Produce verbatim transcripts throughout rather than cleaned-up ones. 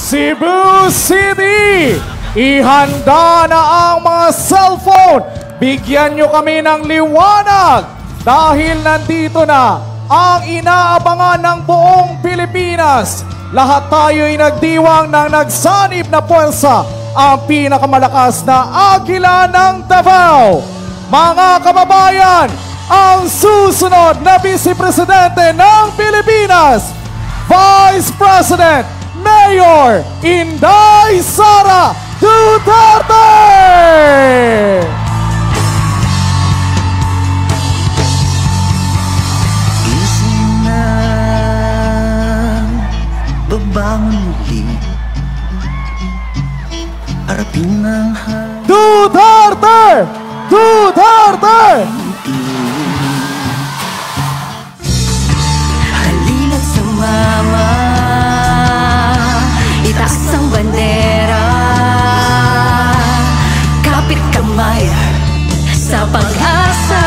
Cebu City, ihanda na ang mga cellphone. Bigyan nyo kami ng liwanag dahil nandito na ang inaabangan ng buong Pilipinas. Lahat tayo ay nagdiwang ng nagsanib na puwersa, ang pinakamalakas na agila ng Davao. Mga kababayan, ang susunod na Vice Presidente ng Pilipinas, Vice President Mayor Inday Sara Duterte! Gising na, babangon muli, harapin ang hangin. Duterte! Duterte! Halina't sumama, itaas ang bandera, kapit kamay sa pag-asa.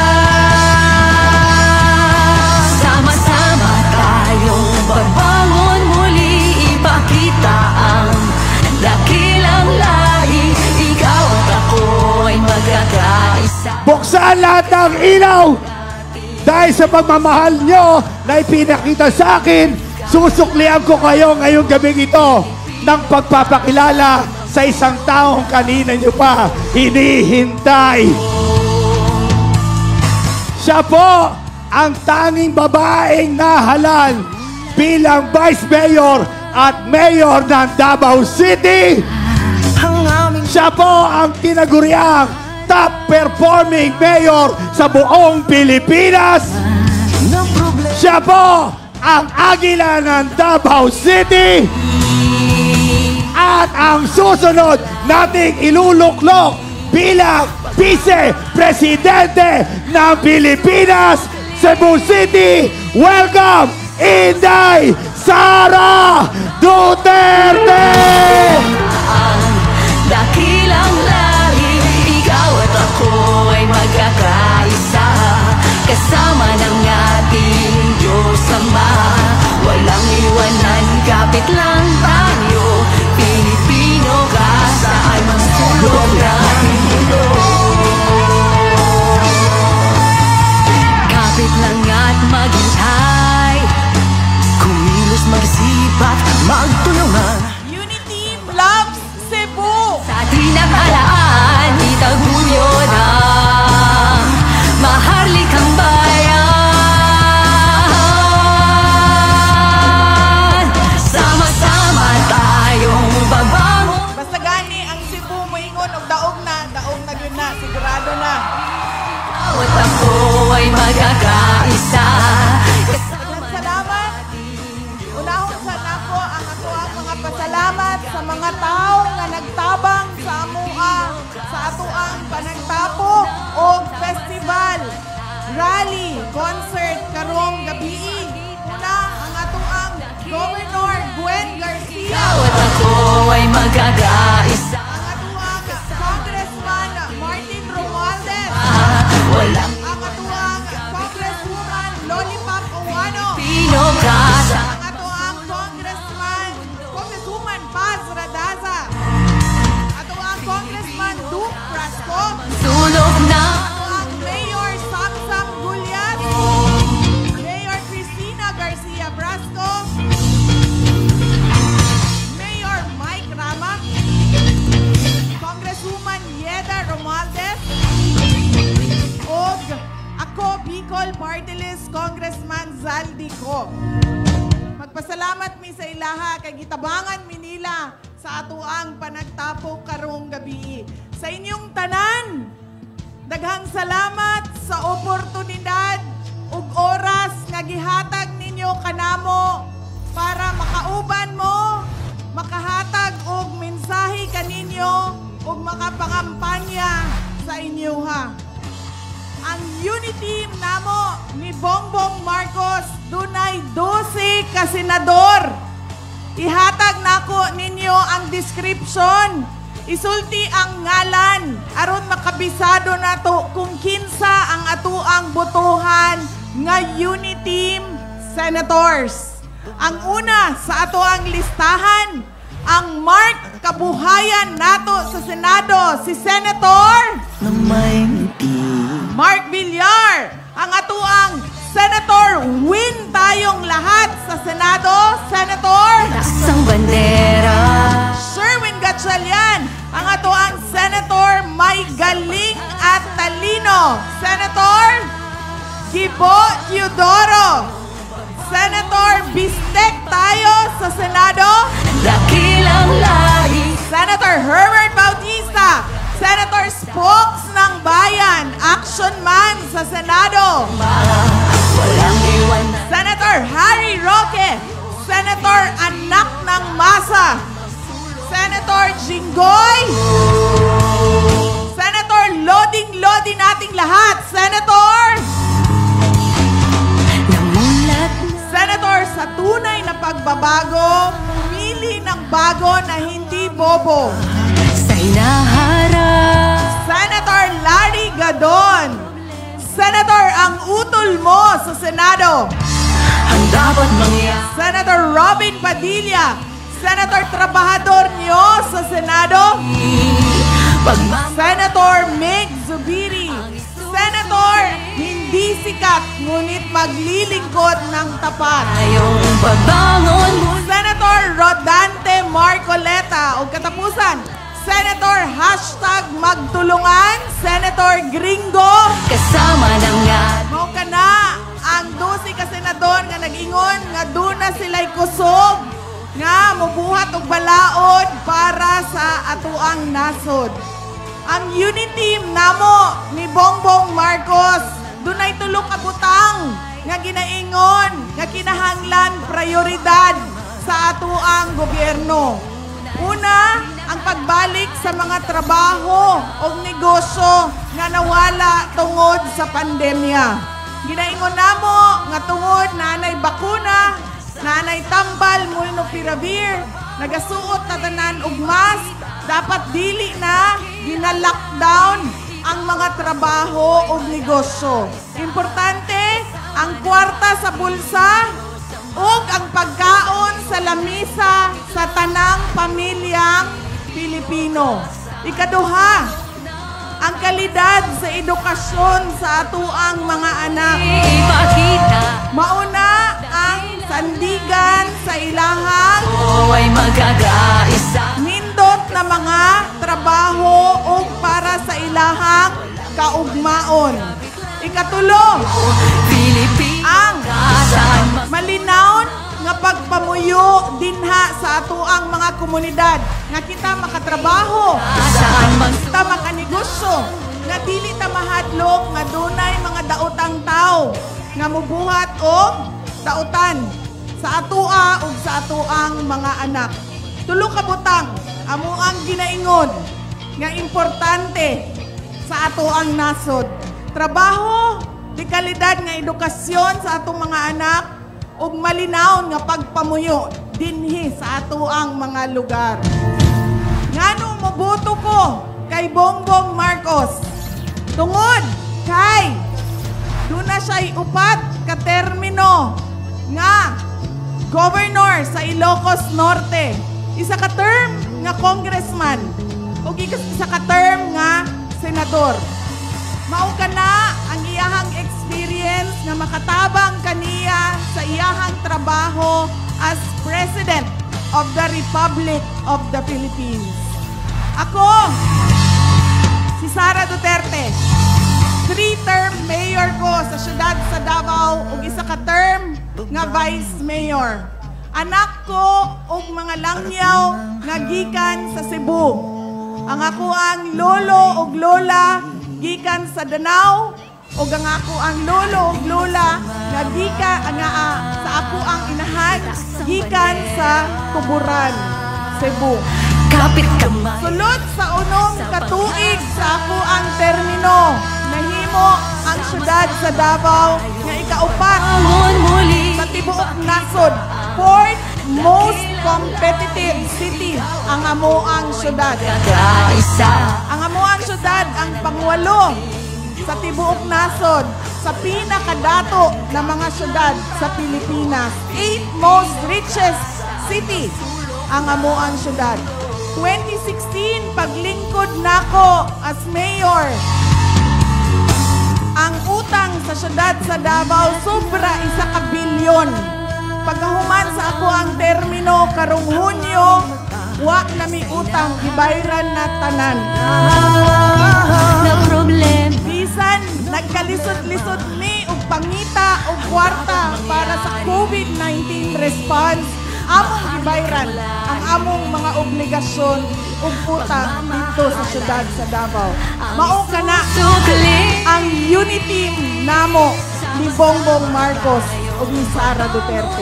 Sama-sama tayong babangon muli, ipakita ang dakilang lahi. Ikaw at ako ay magkakaisa. Buksan lahat ng ilaw dahil sa pagmamahal nyo na ipinakita sa akin. Susuklian ko kayo ngayong gabing ito ng pagpapakilala sa isang taong kanina nyo pa hinihintay. Siya po ang tanging babaeng nahalal bilang Vice Mayor at Mayor ng Davao City. Siya po ang tinaguriang top performing mayor sa buong Pilipinas. Siya po ang agila ng Davao City. At ang susunod nating iluluklok bilang Vice Presidente ng Pilipinas, Cebu City. Welcome, Inday Sara Duterte! Dakilang lahi, ikaw at ako ay magkakaisa, kasama ng ating Diyos Ama. Walang iwanan, kapit lang tayo, Pilipino ka saan mang sulok ng mundo. Kapit lang at maghintay, kumilos, mag-isipat, magtulungan. Unity loves Cebu. Sa tinakalaan, itaguyo na maharlikang bayan. Sama-sama tayong babangon. Basta gani ang Cebu moingon og daog na, daog na gyud na, sigurado na. At ako ay magkakaisa. Salamat. Unahon sa nako ang ato ang mga pasalamat sa mga tao nga nagtabang sa amoa sa ato ang panagtapok og festival, rally, concert karong gabi. Una ang ato ang Governor Gwen Garcia. At ako ay magkakaisa. Ang ato ang Congressman Martin Romualdez. Walang Ang ato ang Congresswoman Lollipop Owano. Pino ka sa Ang ato ang Congressman, Congresswoman Paz Radaza. Ato ang Congressman Duke Frasco. sulok na. Ato ang Mayor Samsam Gulyas. Mayor Cristina Garcia Brasco. Mayor Mike Rama. Congresswoman Yeda Romualdez. Og ako, Bicol Party List Congressman Zaldi Ko. Magpasalamat mi sa ilaha kay gitabangan mi nila sa atuang panagtapok karong gabi. Sa inyong tanan, daghang salamat sa oportunidad ug oras nga gihatag ninyo kanamo para makauban mo, makahatag og mensahe kaninyo ug makapangampanya sa inyo ha. Ang unity namo ni Bongbong Marcos dunay dose ka senador. Ihatag nako ninyo ang description. Isulti ang ngalan aron makabisado nato kung kinsa ang atuang botohan nga unity senators. Ang una sa atoang listahan, ang mark kabuhayan nato sa Senado, si Senator Mark Villar. Ang atuang Senator, win tayong lahat sa Senado, Senator Isang bandera. Sherwin Gatchalian. Ang atuang Senator, may galing at talino, Senator Gibo Teodoro. Senator, bistek tayo sa Senado, Dakilang lahi. Senator Herbert Bautista. Senator Spokes ng Bayan, action man sa Senado, Walang iwan na. Senator Harry Roque. Senator Anak ng Masa. Senator Jinggoy. Senator Loding-Lodi nating lahat, Senator Namulat na. Senator, sa tunay na pagbabago, pumili ng bago na hindi bobo, Sa hinaharap. Senator Larry Gadon. Senator, ang utol mo sa Senado, Ang dapat mangyari. Senator Robin Padilla. Senator, trabahador niyo sa Senado, Pagmamahal. Senator Meg Zubiri. Senator, hindi sikat, ngunit maglilingkod ng tapat, Tayong pagbangon muli. Senator Rodante Marcoleta. O katapusan, Senator hashtag magtulungan, Senator Gringo. Kasama ng yan. Mao ka na ang dosi ka senador nga nag-ingon nga duna sila'y kusog nga mubuhat og balaod para sa atuang nasod. Ang unity namo ni Bongbong Marcos dunay tulo ka butang nga ginaingon nga kinahanglan prioridad sa atuang gobyerno. Una, ang pagbalik sa mga trabaho o negosyo nga nawala tungod sa pandemya. Ginaingon namo nga tungod nanay bakuna, nanay tambal, molnupiravir, nagasuot na tanan og mask, dapat dili na gina-lockdown ang mga trabaho o negosyo. Importante, ang kwarta sa bulsa ug ang pagkaon sa lamisa sa tanang pamilyang Pilipino. Ikaduha, ang kalidad sa edukasyon sa atuang mga anak. Ipakita. Mauna ang sandigan sa ilahang O ay magkakaisa. nindot na mga trabaho o para sa ilahang kaugmaon. Ikatulo, Pilipinas. ang Saan mag- malinaw nga pagpamuyo dinha sa atuang mga komunidad nga kita makatrabaho, Saan mag- kita makanegosyo, nga dili ta mahadlok nga dunay mga daotang tao nga mubuhat og daotan sa atua ug sa atuang mga anak. Tulo ka butang amo ang ginaingon nga importante sa atuang nasod. Trabaho, di kalidad nga edukasyon sa atong mga anak ug malinaw nga pagpamuyo dinhi sa atuang mga lugar. Ngano moboto ko kay Bongbong Marcos? Tungod kay duna siya'y upat ka termino nga governor sa Ilocos Norte. Isa ka term nga congressman ug isa ka term nga senador. Mao ka na ang iyahang experience nga makatabang kaniya sa iyahang trabaho as President of the Republic of the Philippines. Ako, si Sara Duterte, three-term mayor ko sa siyudad sa Davao ug isa ka term nga vice mayor. Anak ko ug mga langyaw nga gikan sa Cebu. Ang ako ang lolo ug lola gikan sa Danau ug ang ako ang lolo ug lola nga gikan nga ah, sa ako ang inahan gikan sa Tuburan, Cebu. Kapit kamay. Sulod sa unong katuig sa ako ang termino, nahimo ang syudad sa Davao nga ikaupat Bangon muli. sa tibuok nasod. Fourth most competitive city ang amoang syudad. Kaisa. Ang amoang syudad ang pangwalo sa tibuok nasod sa pinakadato na mga syudad sa Pilipinas. Eighth most richest city ang amuang syudad. twenty sixteen, paglingkod nako as mayor. Ang utang sa syudad sa Davao, sobra isa ka bilyon. Pagkahuman sa ako ang termino, karong Hunyo, wa na mi utang, gibayran na tanan. Na problem. Bisan, nagkalisod-lisod mi og pangita og kwarta para sa COVID nineteen response, among gibayran ang among mga obligasyon ug utang dito sa syudad sa Davao. Mao kana ang unity namo ni Bongbong Marcos ug ni Sara Duterte.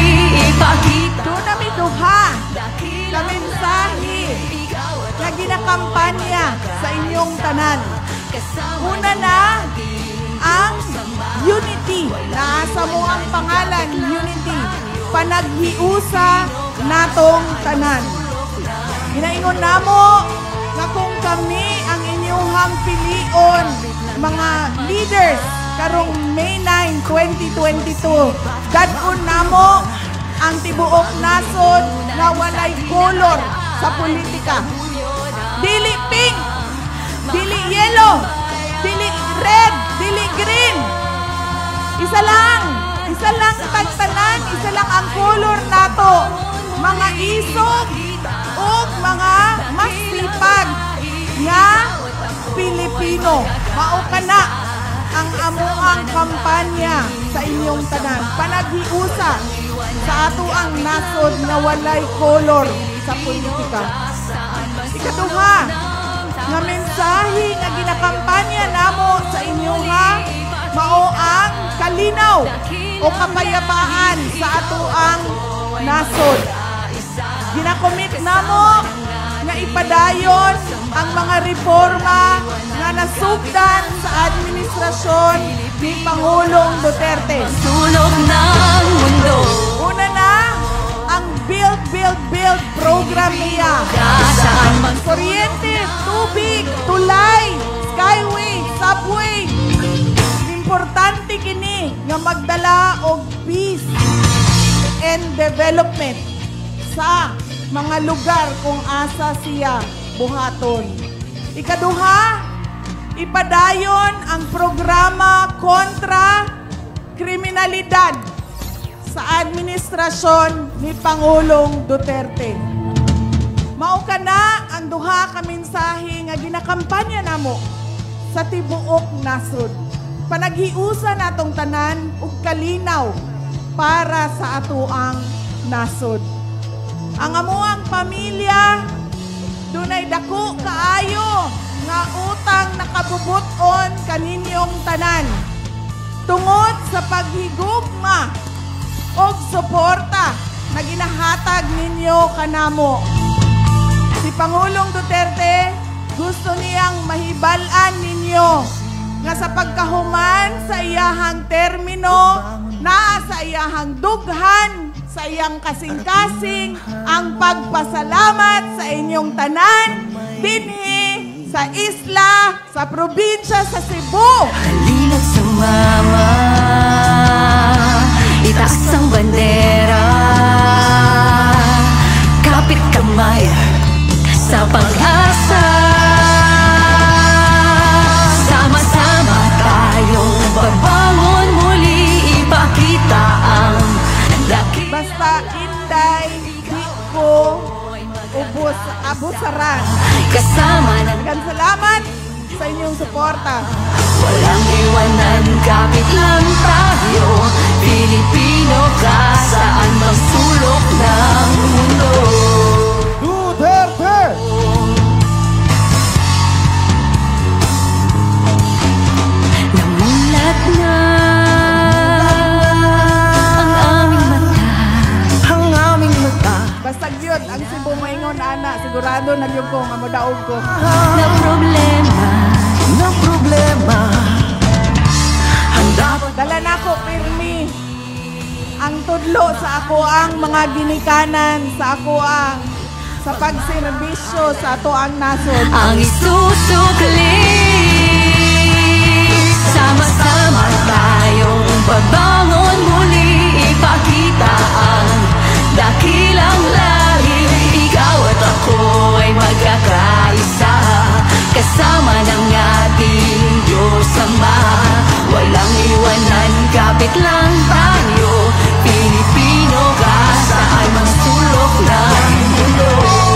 Doon nami duha na mensahe na ginakampanya sa inyong tanan. Una na ang unity, naasa mo ang pangalan unity, panaghiusa natong tanan. Ginaingon namo nga kung kami ang inyong pilion, mga leaders karong May nine, twenty twenty-two, dadon namo ang tibuok nasod na walay kolor sa politika. Dili pink, dili yellow, dili red, dili green. Isa lang, isa lang tagtanan, isa lang ang kolor nato. Mga isog o mga masipag nga Pilipino. Mao kana ang amuang kampanya sa inyong tanan. Panaghiusa sa ato ang nasod na walay kolor sa politika. Ikaduha, nga mensahe nga ginakampanya namo sa inyo ha, mao ang kalinaw o kapayapaan sa ato ang nasod. Ginakomit namo nga ipadayon ang mga reforma nga nasugdan sa administrasyon ni Pangulong Duterte. Sulog ng mundo. Una na, ang Build, Build, Build program niya. Saan man Kuryente, tubig, tulay, skyway, subway. Importante kini nga magdala og peace and development sa mga lugar kung asa siya buhaton. Ikaduha, ipadayon ang programa kontra kriminalidad sa administrasyon ni Pangulong Duterte. Mao kana ang duha ka mensahe nga ginakampanya namo sa tibuok nasod. Panaghiusa natong tanan ug kalinaw para sa atoang nasod. Ang amuang pamilya dunay dako kaayo nga utang nakabubuton kaninyong tanan tungod sa paghigugma og suporta na ginahatag ninyo kanamo. Si Pangulong Duterte gusto niyang mahibal-an ninyo nga sa pagkahuman sa iyahang termino, naa sa iyahang dughan, sa iyang kasing-kasing, ang pagpasalamat sa inyong tanan, dinhi sa isla, sa probinsya, sa Cebu. Halina't sumama, itaas ang bandera, kapit kamay sa pag-asa. Sama-sama tayong babangon muli, ipakita ang laki. Basta inday, di ko ubos, abusaran. Kasama ng Maraming salamat sa inyong suporta. walang iwanan, kapit lang tayo, Pilipino ka saan mang sulok ng mundo. Duterte! Namulat na ang aming mata, ang aming mata. Basta yun, ang Cebu maingon ana, sigurado na yun ko, nga madaog ko. Na problema, na problema, ang dapat Dala na ko, pirmi, ang tudlo sa ako ang mga ginikanan, sa ako ang sa pagserbisyo sa ato ang nasod. ang isusukli. Sama-sama tayong babangon muli, ipakita ang dakilang lahi kapit lang tayo, Pilipino ka saan mang sulok ng mundo.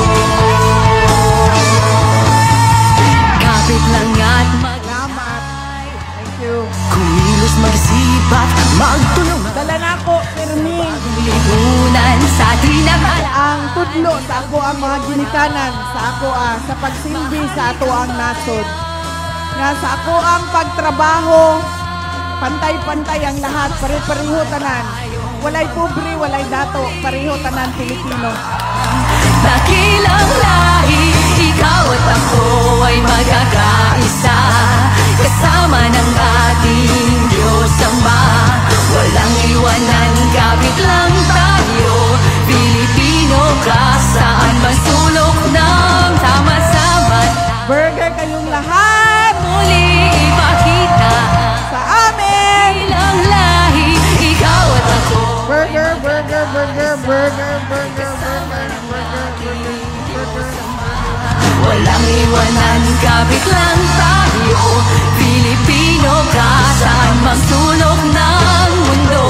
Kapit lang at mag Salamat. Thank you. kumilos mag-isipat, magtulungan. Dala na ko, Pirming. Lipunan sa tinamala. Ang tudlo sa ako ang mga ginikanan sa ako ah, sa pagsilbi sa ato ang nasod. Nga sa ako ang pagtrabaho, pantay-pantay ang lahat, pare-pareho tanan. Walay pobre, walay dato, pareho tanan Pilipino. Dakilang lahi, ikaw at ako ay magkakaisa, kasama ng ating Diyos Ama. Walang iwanan, kapit lang tayo, Pilipino ka saan man sulok ng sama-sama. Burger kayong lahat Muli ipakita sa amin. ilang lahi, ikaw at ako. Burger, burger, burger, burger, burger, burger, burger, burger, burger. Walang iwanan, kapit lang tayo, Pilipino ka saan mang sulok ng mundo.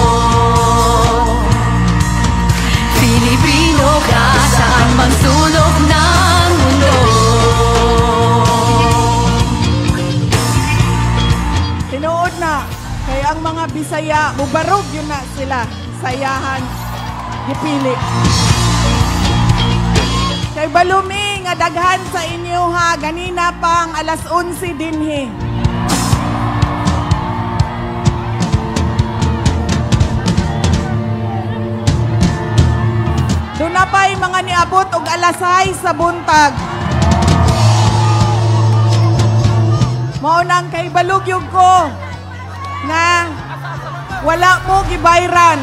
Pilipino ka saan mang sulok ng mundo. Tinuod na, kaya ang mga Bisaya, mubarog yun na sila, sayahan, gipili. Kay Balumi, nga daghan sa inyo ha, ganina pang alas onse dinhi. Doon na pa'y mga niabot og alasay sa buntag. Maunang kay balugyog ko nga wala mo gibayran.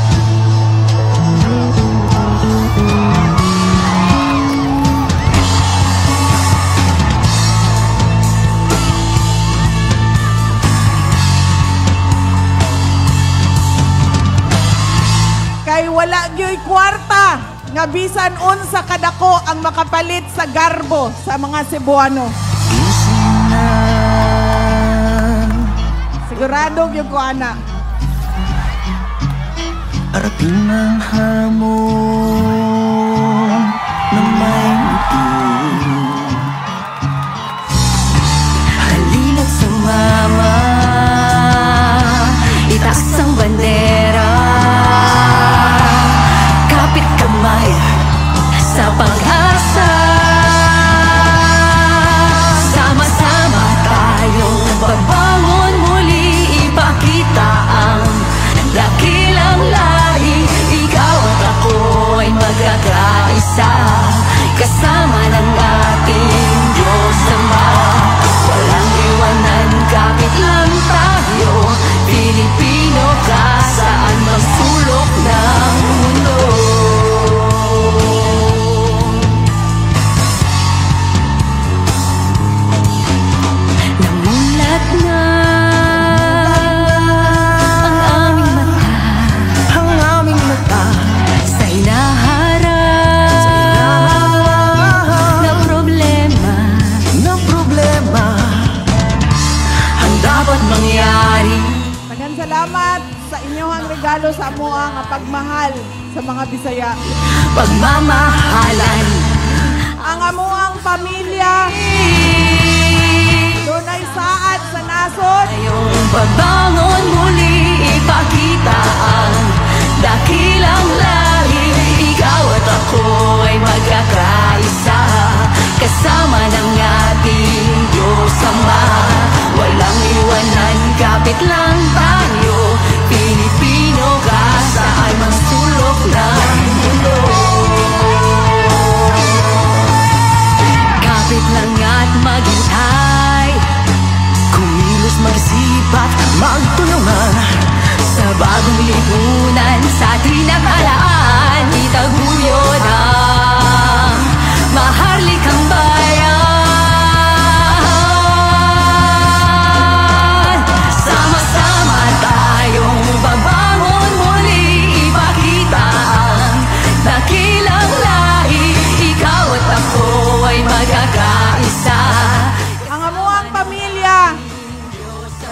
Kay wala gyoy kwarta nga bisan unsa kadako ang makapalit sa garbo sa mga Cebuano. Sigurado gyud ko ana. Arapin ang hamon na may ngiti. Halina't sumama, itaas ang bandera, kapit kamay sa pag-asa. Sama-sama tayong babangon muli, ipakita ang dakilang lahi. Ikaw at ako ay magkakaisa, kasama ng ating Diyos Ama. Walang iwanan, kapit lang tayo, Pilipino ka saan mang sulok ng mundo. Namulat na ang aming mata, ang aming mata sa hinaharap na problema, na problema ang dapat mangyari. Daghang salamat sa inyong regalo sa amoa nga pagmahal sa mga Bisaya. Pagmamahalan Ang amoang pamilya dunay saad sa nasod. ngayong babangon muli, ipakita ang dakilang lahi. Ikaw at ako ay magkakaisa, kasama ng ating Diyos Ama. Walang iwanan, kapit lang tayo, Pilipino ka saan mang sulok ng mundo. Kapit lang at maghintay, kumilos mag-isipat, magtulungan sa bagong lipunan sa tinamalaan. Itaguyod ang maharlikang bayan. Sama-sama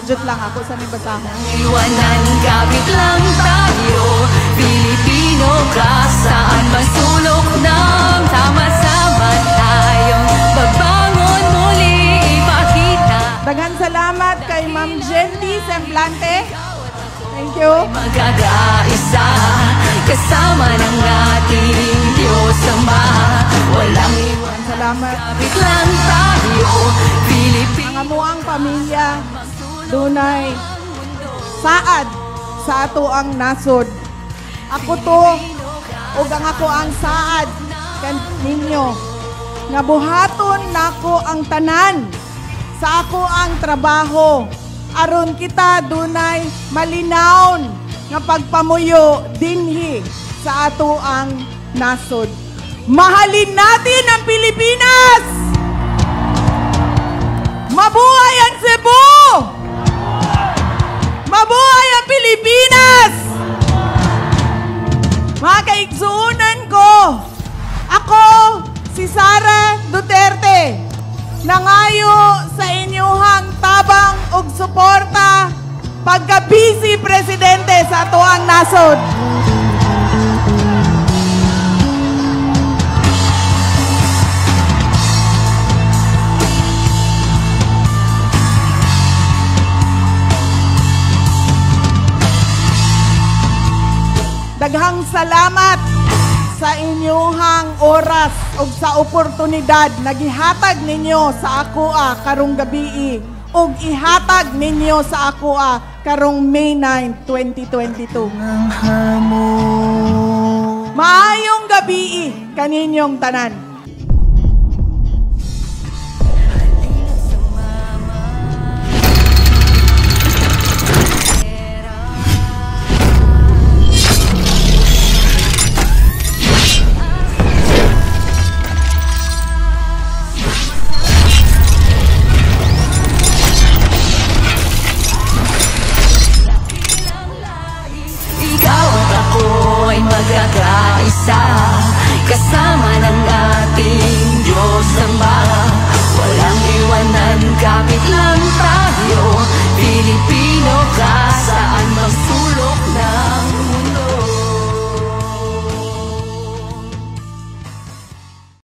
jud lang ako sa nibasahon. Iwanan kapit lang tayo, Pilipino ka, saan man sulok ng sama-sama tayong babangon muli ipakita. Daghang salamat kay Ma'am Jenny Semblante. Thank you. Magkakaisa kasama ng ating Diyos Ama, walang iwan. Salamat. Kapit lang tayo, Pilipino. Ang amuang pamilya, dunay saad sa ato ang nasod. Ako to, ug ang ako ang saad kan ninyo. Nga buhaton nako ang tanan sa ako ang trabaho. Aron kita dunay malinawon nga pagpamuyo dinhi sa ato ang nasod. Mahalin natin ang Pilipinas! Mabuhay ang Cebu! Mabuhay ang Pilipinas! Mga kaigsuunan ko, ako si Sara Duterte, nangayo sa inyuhang tabang ug suporta pagka-Vice Presidente sa ato ang nasod. Daghang salamat sa inyuhang oras ug sa oportunidad na gihatag ninyo sa akoa karong gabi ug ihatag ninyo sa akoa karong May ninth, twenty twenty-two. Maayong gabi kaninyong tanan.